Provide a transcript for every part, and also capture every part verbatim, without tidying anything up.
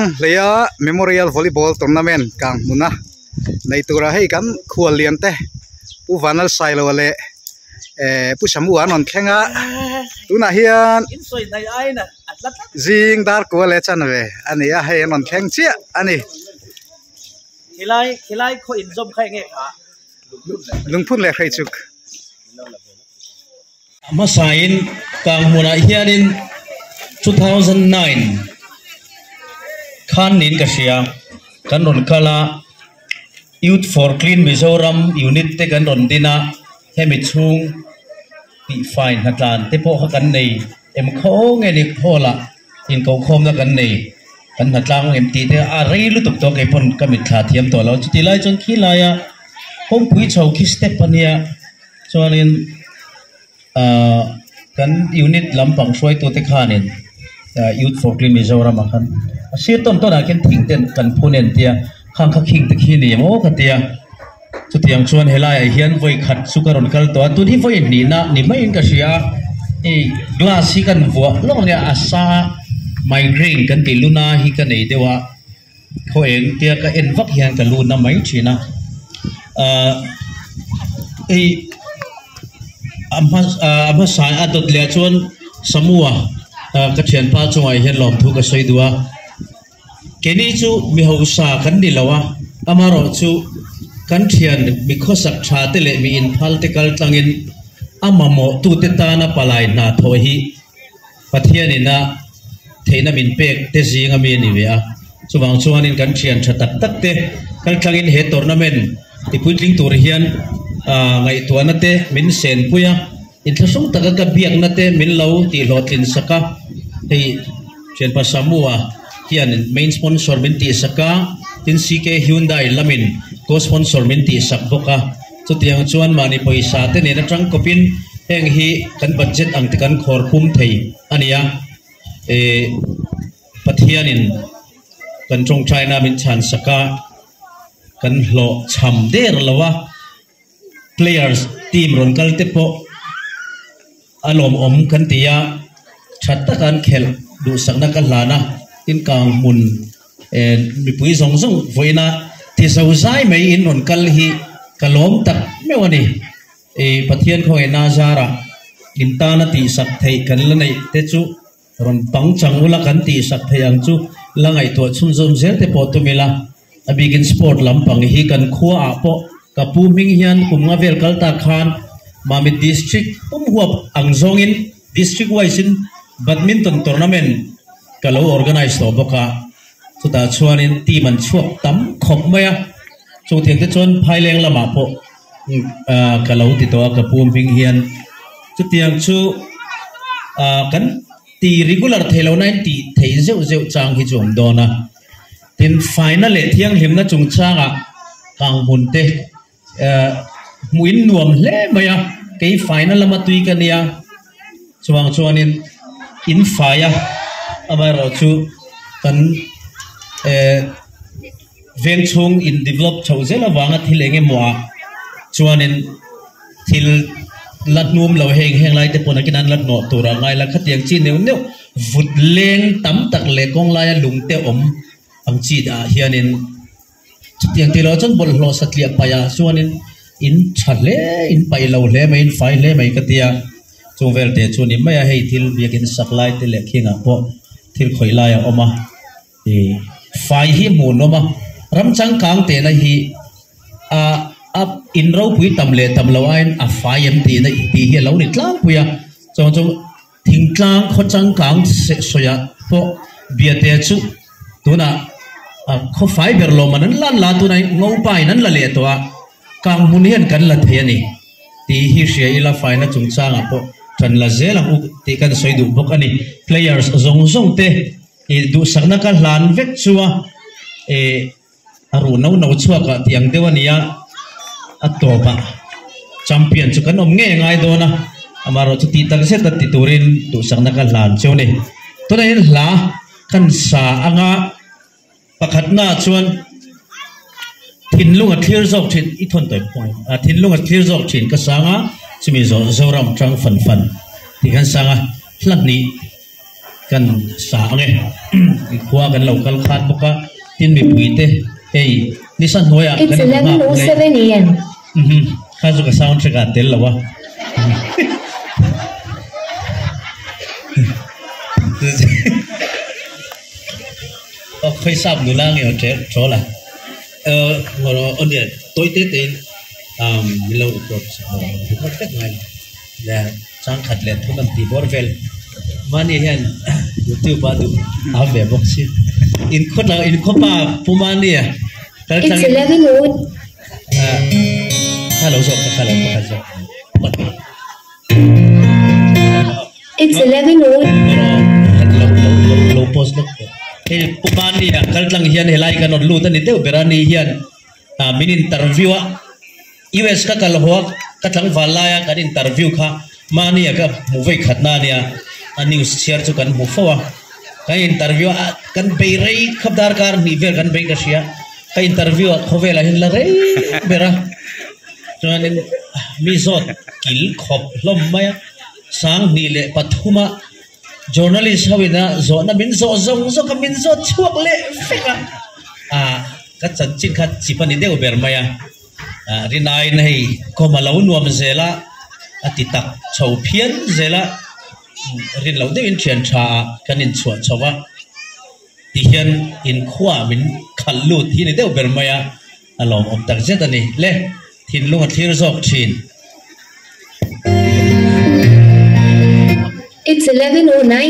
leya memorial volleyball tournament Kanghmun na nei tura hei kan khual lian te pu Vanlalsailova le eh pu samuan on khenga tuna hian jing dar ko le chan ve ani a hei on kheng chia ani khilai khilai kho in jom khai nge kha lungphun le khai chuk masain Kanghmun hian in two thousand nine khan nin ka sia kan ron kala youth for clean Mizoram unit te kan ron dina hemi chung pi fine hatlan te po kan nei em kho nge ni khola in ko khom na kan nei kan hatlang em ti te a rei lu tuk to ke pon kamit tha thiam to lo ti lai chon khi la ya hom pui chau ki step pania chuanin a kan unit lampang soi to te khanin youth for clean Mizoram akan asia ton ton akan thing ten kan phonen tia khang kha khing te khi ni mo ka tia chu tiang chuan helai hian voi khat sukaron kal to tu ni voi ni na ni mai in ka sia e glass hi kan vo lo ne asa migraine kan ti luna hi kan nei dewa kho eng tia ka en vak hian ka luna mai china a e amma amma sai adot le chuan samua ka thian pa chungai hian lom thu ka soidua keni chu mi ho sa kan ni lawa amaro chu kan thian mi khosak tha te le mi in phal te kal tlangin amamo tu te ta na palai na tho hi pathian ina theina min pek te jinga mi ni vea chuwang chuanin kan thian tha tak tak te kal tlangin he tournament ti puitling tur hian ngai tuana te min sen puya in thasung taka ka biak na te min lo ti hlotlin saka hei chen pa samua hian main sponsor min ti saka tin C K Hyundai lamin co sponsor min ti sak boka chu tiang chuan mani paisa te ne na tang kopin heng hi kan budget ang te kan khor pum thei ania e pathianin kan trong China min chan saka kan hlo cham der lawa players team ron kal te po alom om kan tia thatta kan khel du sakna kan lana in Kanghmun en mi pui zong zong voina ti zau zai mai in on kal hi kalom tak mewani e pathian kho ena zara in ta na ti sak thei kan la nei te chu ron pang changula kan ti sak thei ang chu langai to chum zum zer te po tu mila abigin sport lampang hi kan khua a po kapu ming hian kumnga vel kal ta khan mami district pum huap ang zongin district wise in badminton tournament kalau organize to boka chu ta chuanin team an chuak tam khop maya chu thiang te chon phaileng lama po kalau ti to ka pum ping hian chu tiang chu kan ti regular thelo nine ti thei zeu zeu chang hi chom dona tin final le thiang hlimna chung changa Kanghmun te muin nuam hle maya ke final lama tui ka nia chuang chuanin in fire amaro chu kan veng chung in develop chawzela wanga thilenge moa chuanin thil lat num lo heng heng lai te pona kinan lat no tura ngai la khatiang chi neu neu vut leng tam tak le kong lai lung te om ang chi da hianin tiang ti lo chon bol hlo satlia paya chuanin in thale in pai lo le mai in fai le mai katia chungvel te chuni maya hei thil biakin saklai te le khinga po thil khoilai oma e fai hi mu no ma ramchang kang te na hi a up in ro pui tam le tam lo ain a fai em ti na ti hi lo ni tlang puya chong chong thing tlang kho chang kang se soya po bia te chu tuna a kho fai ber lo manan lan la tu nai ngau pai nan la le to a Kanghmun hian kan la the ni ti hi sia ila fai na chung changa po than la zela u ti kan soidu bok ani players zong zong te e du sakna ka hlan vek chuwa e aru no no chuwa ka tiang dewania atopa champion chu kan om nge ngai do na amaro chu ti tal se ta ti turin du sakna ka hlan chone to nei hla kan sa anga pakhatna chuan thin lunga clear zok thin i thon toi point a thin lunga clear zok thin ka sanga chimi zo zoram tang fan fan ti kan sanga hlat ni kan sa nge khua kan local khat boka tin mi puite hey nisan hoya It's eleven oh seven a m mhm khazu ka sound check atel lawa oh khai sab nu lang yo che chola eh ngoro onde toi te te um milo ko ko tek ngai la chang khat le thunam ti borvel mani hian youtube adu ave boxi in khona in khopa pumani ya It's eleven oh hello so hello so It's eleven oh low low low post look el pumani ya kaltlang hian helai kan on lu tan ni teu berani hian min interview U S ka kalho ka tlang valaya kan interview kha mani ya ka movie khatna nia news share chu kan mufawa ka interview kan bei rei khabdar kar ni ver kan bei ka sia ka interview khovela hin la rei bera chuanin Mizo kil khop lom maya sang ni le pathuma journalist hawina zo na min zo zong zo ka min zo chuak le feka a ka chan chin khat chipani deu ber maya rinai nei ko malaw nuam zela atitak chau phian zela rin lo de in thian tha kanin chua chawa ti hian in khwa min khallut hi ni deu ber maya alom om tak zetani le thin lunga thir zok thin It's eleven oh nine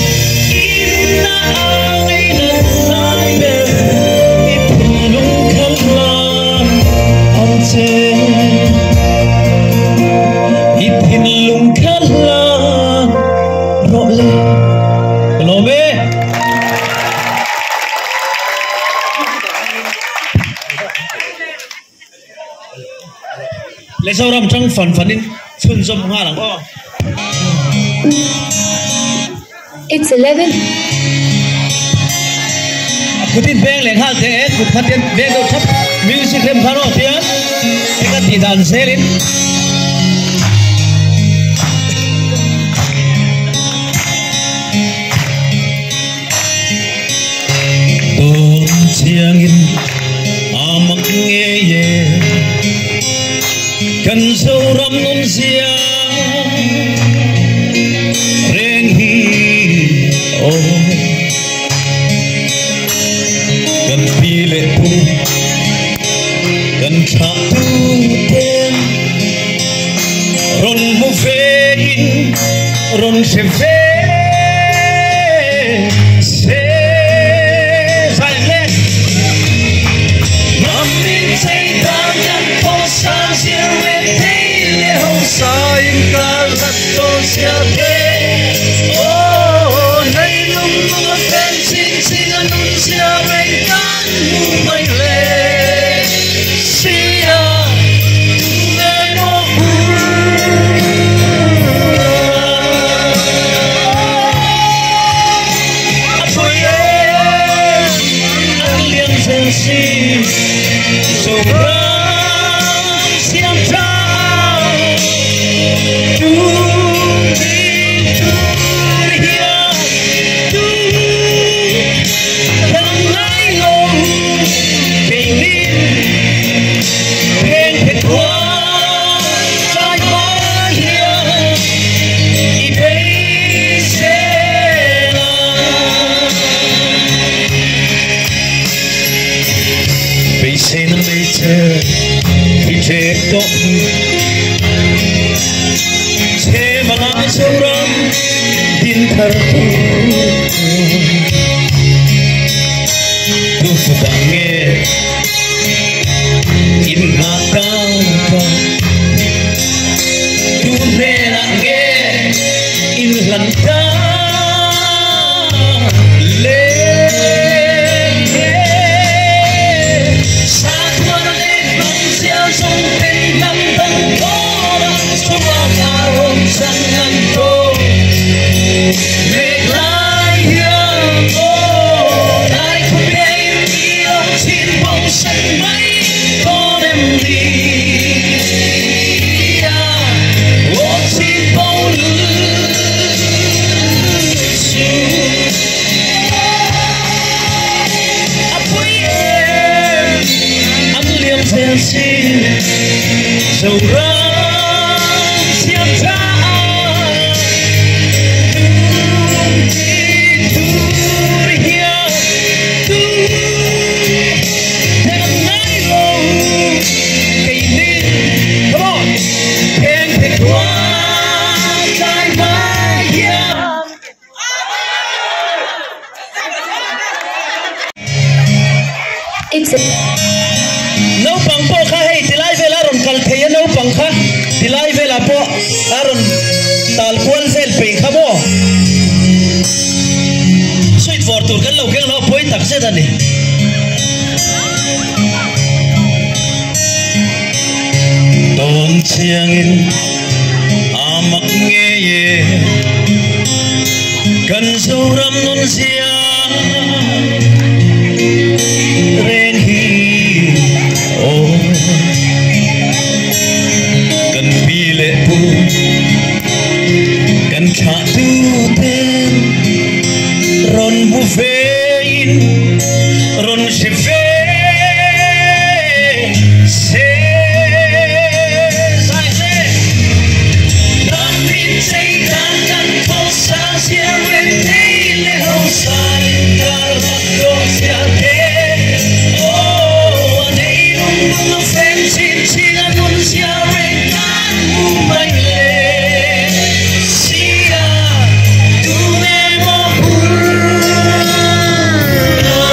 Come sau ram trong phần phần in chun zum nga lang o. It's eleven. Kutin beng leng hal te kut khatin beng do thap music lem kharo tian eka ti dan selin ton chiangin amak nge ye kan so ram nun sia reng hi o kan pile pu kan chak tu ten ron mu vein ron se ve se sai le nam min sei dan kan po sa sia we te le ho sa in ka la to sia te oh nei lum lum fen sin sin anun sia we kan mu mai le sia me no apoye alien sensi so ram siam tra tu seorang bintang tu sudange inkhawngaihna tu merange inlanta le satwar le bangsia song ten nam tang kora suwang arom sangan to make life young oh I could be your chin bong san mai con em đi oh chin bong su apoy em anh liêm sen xin sầu ra siam tra It's a nấu bằng po kha hay tilai vela ron kal theya nấu bằng kha tilai vela po aron tal kual vel pe kha mo sweet fortur kan lo keng lo poi tak se dani ton chiangin amak nge ye kan suram nun sia ren hi oh kan bile pu kan cha tu ten ron bu vein ron se ve se sai se nam min sei dan kan po sa sia we te le ho sai kar va lo sia te No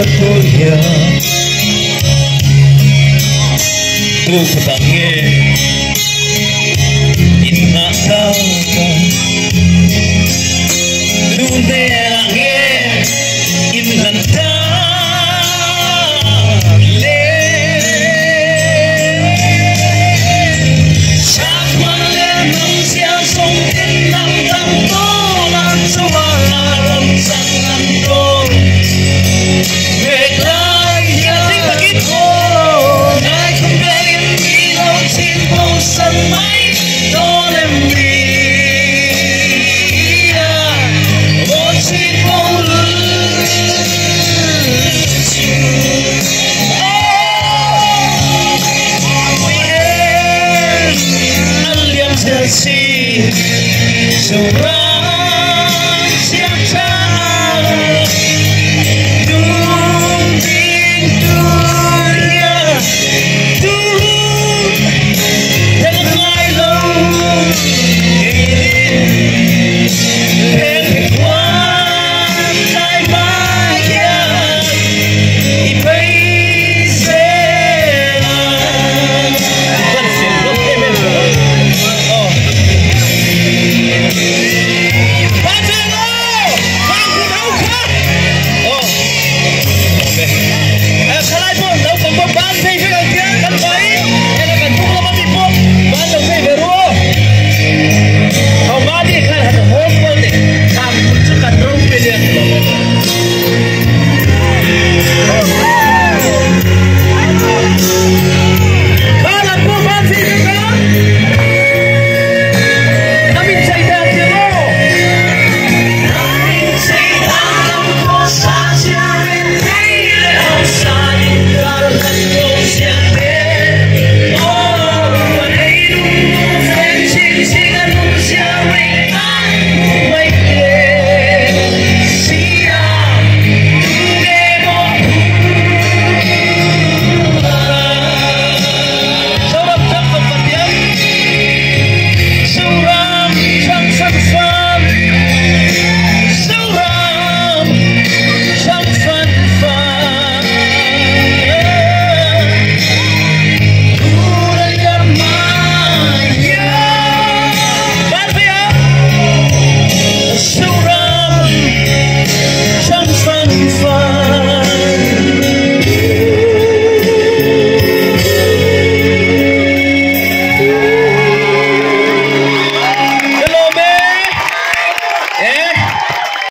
toya tu patange inna tauka lunde ange inlan ta le sakwan le nang sia song tin nang tang to lan sawala ron sang an to về lại nhà tiếng ta kít cô ai không bên đi đâu xin bầu sân máy đó em đi vô xin bầu lưng anh liêm giờ xin